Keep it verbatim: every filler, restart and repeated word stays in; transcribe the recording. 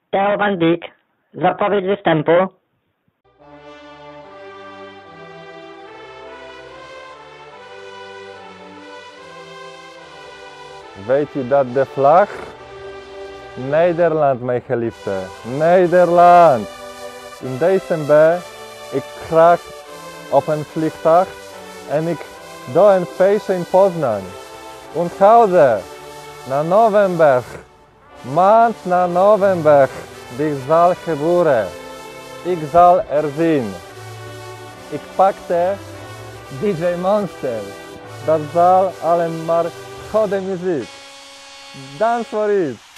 Theo Van Dijk, zapowiedź występu. Weet u dat de vlag? Nederland, mijn geliefde. Nederland! In december, ik krijg op een vliegtuig en ik doe een feestje in Poznań. Onthouden, na november, maand na november, die zal gebeuren. Ik zal er zien. Ik pakte D J Monster. Dat zal alleen maar goede muziek. Dance for it!